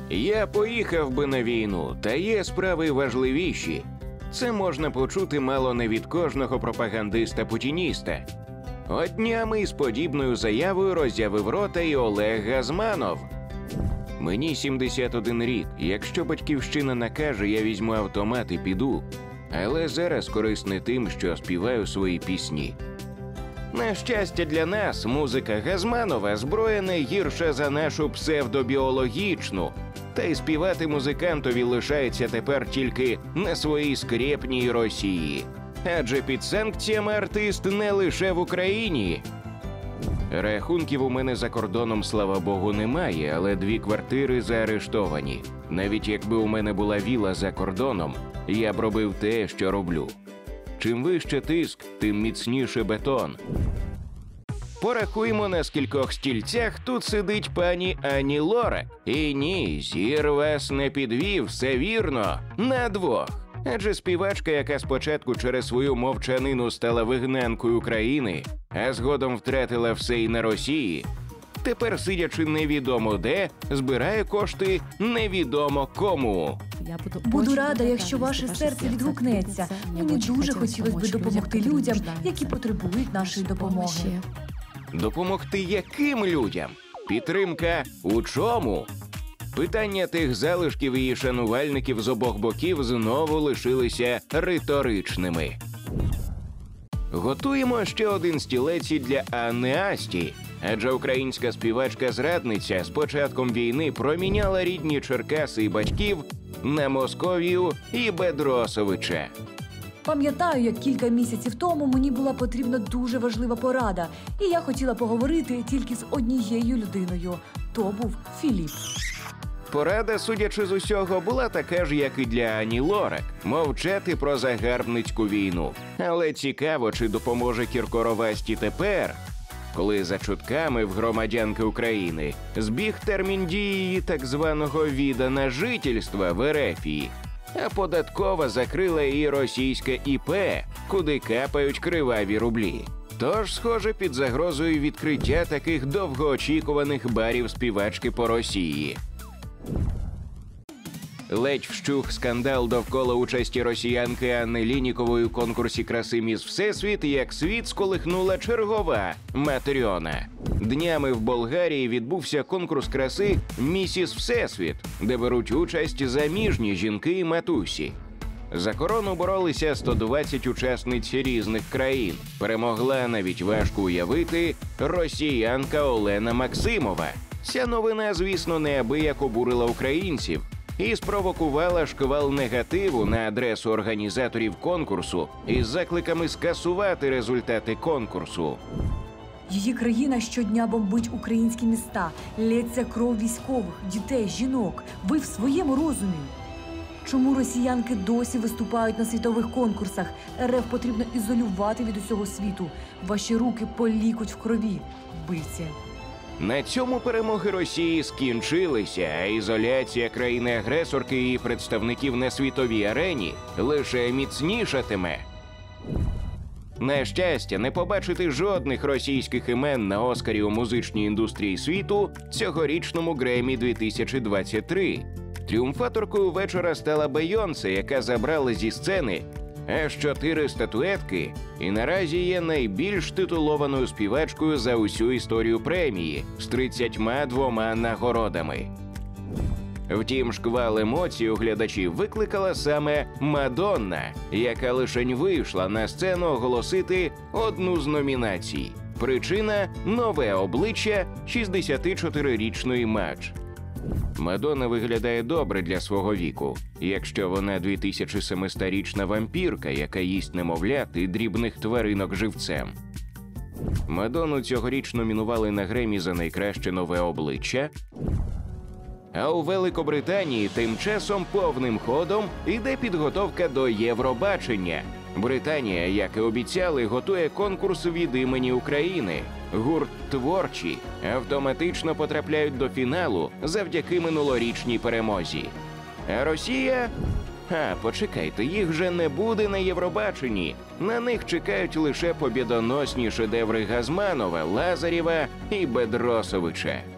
Я поїхав би на війну, та є справи важливіші. Це можна почути мало не від кожного пропагандиста-путініста. От днями із подібною заявою роззявив рота і Олег Газманов. Мені 71 рік. Якщо батьківщина накаже, я візьму автомат і піду. Але зараз корисний тим, що співаю свої пісні. На щастя для нас, музика Газманова зброя не гірша за нашу псевдобіологічну. Та й співати музикантові лишається тепер тільки на своїй скрєпній Росії. Адже під санкціями артист не лише в Україні. Рахунків у мене за кордоном, слава Богу, немає, але 2 квартири заарештовані. Навіть якби у мене була віла за кордоном, я б робив те, що роблю. Чим вище тиск, тим міцніше бетон. Порахуємо, на скількох стільцях тут сидить пані Ані Лорак. І ні, зір вас не підвів, все вірно, на 2. Адже співачка, яка спочатку через свою мовчанину стала вигнанкою країни, а згодом втратила все і на Росії, тепер, сидячи невідомо де, збирає кошти невідомо кому. Буду рада, якщо ваше серце відгукнеться. Мені дуже хотілося б допомогти людям, які потребують нашої допомоги. Допомогти яким людям? Підтримка у чому? Питання тих залишків і шанувальників з обох боків знову лишилися риторичними. Готуємо ще один стілець і для Анни Асті. Адже українська співачка-зрадниця з початком війни проміняла рідні Черкаси і батьків на Московію і Бедросовича. Пам'ятаю, як кілька місяців тому мені була потрібна дуже важлива порада, і я хотіла поговорити тільки з однією людиною. То був Філіп. Порада, судячи з усього, була така ж, як і для Ані Лорак – мовчати про загарбницьку війну. Але цікаво, чи допоможе Кіркоровасті тепер, коли за чутками в громадянки України збіг термін дії її так званого «віда на жительства» в Ерефії, а податкова закрила і російське ІП, куди капають криваві рублі. Тож, схоже, під загрозою відкриття таких довгоочікуваних барів співачки по Росії. Ледь вщух скандал довкола участі росіянки Анни Лінікової у конкурсі краси «Міс Всесвіт», як світ сколихнула чергова Матрьона. Днями в Болгарії відбувся конкурс краси «Місіс Всесвіт», де беруть участь заміжні жінки і матусі. За корону боролися 120 учасниць різних країн. Перемогла, навіть важко уявити, росіянка Олена Максимова. Ця новина, звісно, неабияк обурила українців і спровокувала шквал негативу на адресу організаторів конкурсу із закликами скасувати результати конкурсу. Її країна щодня бомбить українські міста, лється кров військових, дітей, жінок. Ви в своєму розумі? Чому росіянки досі виступають на світових конкурсах? РФ потрібно ізолювати від усього світу. Ваші руки полікуть в крові, вбивці. На цьому перемоги Росії скінчилися, а ізоляція країни-агресорки і представників на світовій арені лише міцнішатиме. На щастя, не побачити жодних російських імен на Оскарі у музичній індустрії світу цьогорічному Греммі 2023. Тріумфаторкою вечора стала Бейонсе, яка забрала зі сцени аж 4 статуетки і наразі є найбільш титулованою співачкою за усю історію премії з 32 нагородами. Втім, шквал емоцій у глядачів викликала саме Мадонна, яка лишень вийшла на сцену оголосити одну з номінацій. Причина – нове обличчя 64-річної Мадж. Мадонна виглядає добре для свого віку, якщо вона 2700-річна вампірка, яка їсть немовлят і дрібних тваринок живцем. Мадонну цьогоріч номінували на Греммі за найкраще нове обличчя. А у Великобританії тим часом повним ходом іде підготовка до Євробачення. Британія, як і обіцяли, готує конкурс від імені України. Гурт «Творчі» автоматично потрапляють до фіналу завдяки минулорічній перемозі. А Росія? Почекайте, їх вже не буде на Євробаченні. На них чекають лише побєдоносні шедеври Газманова, Лазарєва і Бедросовича.